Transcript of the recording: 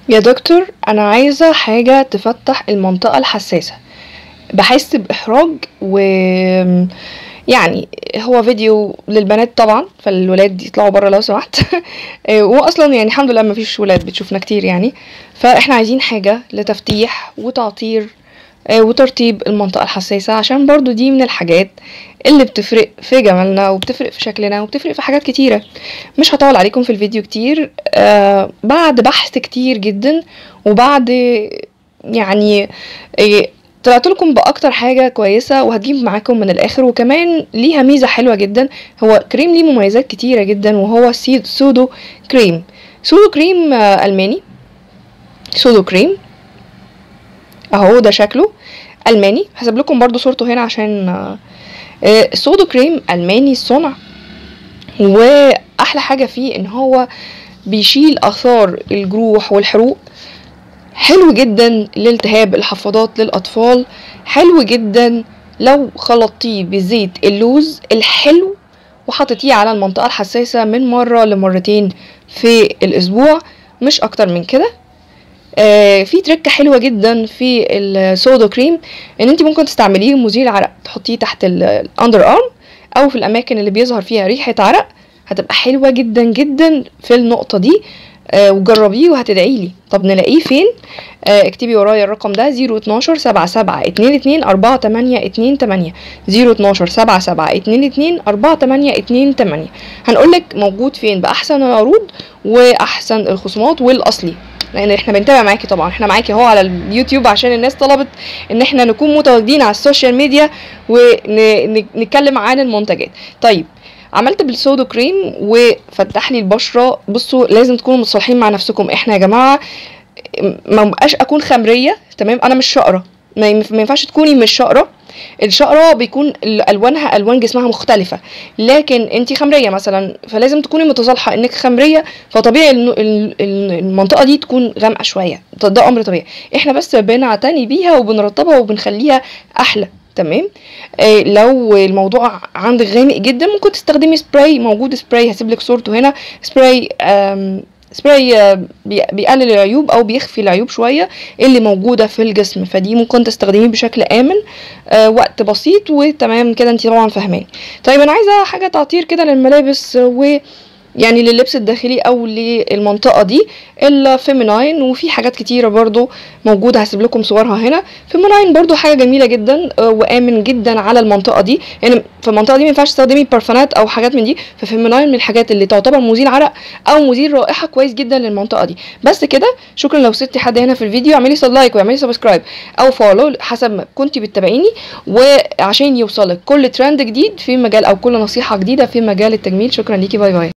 يا دكتور، انا عايزة حاجة تفتح المنطقة الحساسة. بحس باحراج يعني هو فيديو للبنات طبعا، فالولاد يطلعوا بره لو سمحت. واصلا يعني الحمد لله مفيش ولاد بتشوفنا كتير يعني. فاحنا عايزين حاجة لتفتيح وتعطير وترطيب المنطقة الحساسة، عشان برضو دي من الحاجات اللي بتفرق في جمالنا وبتفرق في شكلنا وبتفرق في حاجات كتيرة. مش هطول عليكم في الفيديو كتير. بعد بحث كتير جدا وبعد يعني طلعت لكم باكتر حاجة كويسة وهتجيب معاكم من الاخر، وكمان ليها ميزة حلوة جدا. هو كريم ليه مميزات كتيرة جدا، وهو سودو كريم. سودو كريم الماني. سودو كريم اهو ده شكله الماني. هسيب لكم برضو صورته هنا عشان السودو كريم الماني الصنع. واحلى حاجة فيه ان هو بيشيل اثار الجروح والحروق. حلو جدا لالتهاب الحفاضات للاطفال. حلو جدا لو خلطتيه بزيت اللوز الحلو وحطيتيه على المنطقة الحساسة من مرة لمرتين في الاسبوع، مش اكتر من كده. في تركة حلوة جدا في السودو كريم، ان انت ممكن تستعمليه مزيل عرق، تحطيه تحت الاندر ارم او في الاماكن اللي بيظهر فيها ريحة عرق. هتبقى حلوة جدا جدا في النقطة دي. وجربيه وهتدعيلي. طب نلاقيه فين؟ اكتبي ورايا الرقم ده 012 77 22 48 28 012 77 22 48 28. هنقولك موجود فين بأحسن العروض وأحسن الخصومات والأصلي، لان احنا بنتابع معاكي طبعا. احنا معاكي اهو على اليوتيوب عشان الناس طلبت ان احنا نكون متواجدين على السوشيال ميديا ونتكلم عن المنتجات. طيب، عملت بالسودو كريم وفتح لي البشره. بصوا، لازم تكونوا متصالحين مع نفسكم. احنا يا جماعه ما بقاش اكون خمريه، تمام؟ انا مش شقره، ما ينفعش تكوني مش شقره. الشقره بيكون الوانها الوان جسمها مختلفه، لكن انتي خمريه مثلا فلازم تكوني متصالحه انك خمريه، فطبيعي المنطقه دي تكون غامقه شويه. ده امر طبيعي. احنا بس بنعتني بيها وبنرطبها وبنخليها احلى، تمام؟ لو الموضوع عندك غامق جدا ممكن تستخدمي سبراي. موجود سبراي هسيبلك صورته هنا. سبراي سبراي بيقلل العيوب او بيخفي العيوب شويه اللي موجوده في الجسم، فدي ممكن تستخدميه بشكل امن وقت بسيط وتمام كده. انتي طبعا فاهماني. طيب، انا عايزه حاجه تعطير كده للملابس يعني لللبس الداخلي او للمنطقه دي الفيميناين. وفي حاجات كتيره برضو موجوده، هسيب لكم صورها هنا. فيميناين برضو حاجه جميله جدا وامن جدا على المنطقه دي. يعني في المنطقه دي ما ينفعش تستخدمي بارفانات او حاجات من دي، ففيميناين من الحاجات اللي تعتبر مزيل عرق او مزيل رائحه كويس جدا للمنطقه دي. بس كده، شكرا. لو سبتي حد هنا في الفيديو اعملي لايك واعملي سبسكرايب او فولو حسب ما كنتي بتتابعيني، وعشان يوصلك كل ترند جديد في مجال او كل نصيحه جديده في مجال التجميل. شكرا ليكي، باي باي.